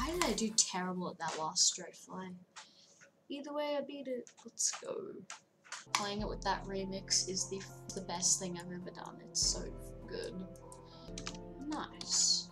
Why did I do terrible at that last straight fly? Either way, I beat it. Let's go. Playing it with that remix is the best thing I've ever done. It's so good. Nice.